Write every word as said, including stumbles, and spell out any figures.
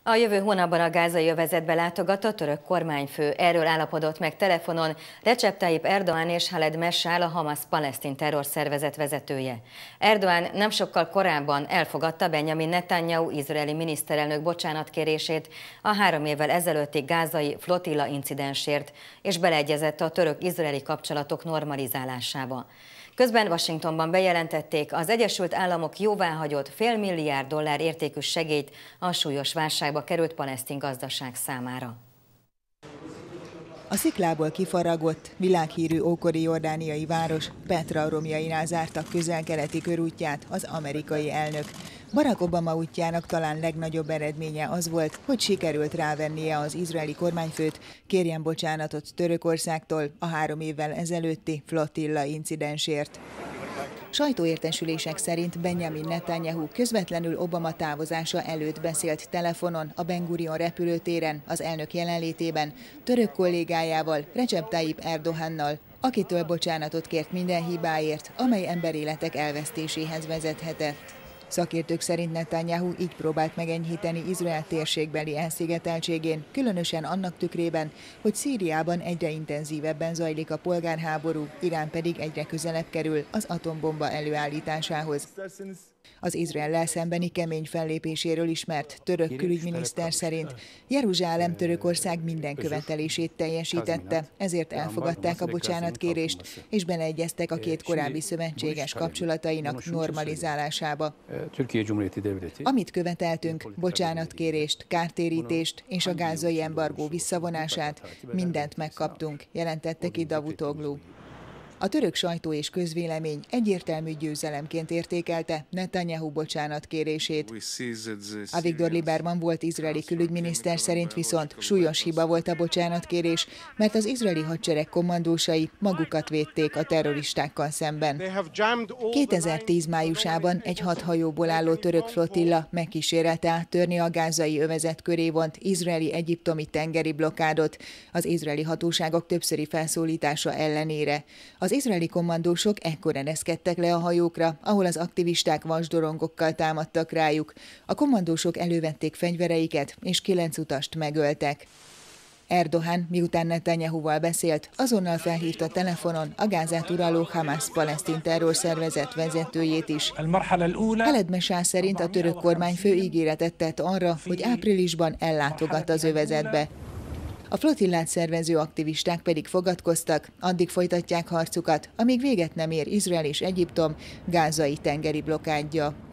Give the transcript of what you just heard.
A jövő hónapban a gázai övezetbe látogat a török kormányfő. Erről állapodott meg telefonon Recep Tayyip Erdoğan és Khaled Meshaal, a Hamas palesztin terrorszervezet vezetője. Erdoğan nem sokkal korábban elfogadta Benjamin Netanyahu izraeli miniszterelnök bocsánatkérését a három évvel ezelőtti gázai flotilla incidensért, és beleegyezett a török-izraeli kapcsolatok normalizálásába. Közben Washingtonban bejelentették, az Egyesült Államok jóváhagyott félmilliárd dollár értékű segélyt a súlyos válságba került palesztin gazdaság számára. A sziklából kifaragott, világhírű ókori jordániai város Petra romjainál zártak közel-keleti körútját az amerikai elnök. Barack Obama útjának talán legnagyobb eredménye az volt, hogy sikerült rávennie az izraeli kormányfőt, kérjen bocsánatot Törökországtól a három évvel ezelőtti flotilla incidensért. Sajtóértesülések szerint Benjamin Netanyahu közvetlenül Obama távozása előtt beszélt telefonon a Ben Gurion repülőtéren az elnök jelenlétében török kollégájával, Recep Tayyip Erdoğannal, akitől bocsánatot kért minden hibáért, amely emberéletek elvesztéséhez vezethetett. Szakértők szerint Netanyahu így próbált megenyhíteni Izrael térségbeli elszigeteltségén, különösen annak tükrében, hogy Szíriában egyre intenzívebben zajlik a polgárháború, Irán pedig egyre közelebb kerül az atombomba előállításához. Az Izraellel szembeni kemény fellépéséről ismert török külügyminiszter szerint Jeruzsálem Törökország minden követelését teljesítette, ezért elfogadták a bocsánatkérést, és beleegyeztek a két korábbi szövetséges kapcsolatainak normalizálásába. Amit követeltünk, bocsánatkérést, kártérítést és a gázai embargó visszavonását, mindent megkaptunk, jelentette ki Davutoglu. A török sajtó és közvélemény egyértelmű győzelemként értékelte Netanyahu bocsánatkérését. Avigdor Lieberman volt izraeli külügyminiszter szerint viszont súlyos hiba volt a bocsánatkérés, mert az izraeli hadsereg kommandósai magukat védték a terroristákkal szemben. kétezer-tíz májusában egy hat hajóból álló török flotilla megkísérelte áttörni a gázai övezet köré vont izraeli-egyiptomi tengeri blokkádot az izraeli hatóságok többszöri felszólítása ellenére. Az izraeli kommandósok ekkor ereszkedtek le a hajókra, ahol az aktivisták vasdorongokkal támadtak rájuk. A kommandósok elővették fegyvereiket, és kilenc utast megöltek. Erdoğan, miután Netanyahuval beszélt, azonnal felhívta telefonon a Gázát uraló Hamas palesztin terrorszervezet vezetőjét is. Khaled Meshaal szerint a török kormányfő ígéretet tett arra, hogy áprilisban ellátogat az övezetbe. A flotillát szervező aktivisták pedig fogadkoztak, addig folytatják harcukat, amíg véget nem ér Izrael és Egyiptom gázai tengeri blokkádja.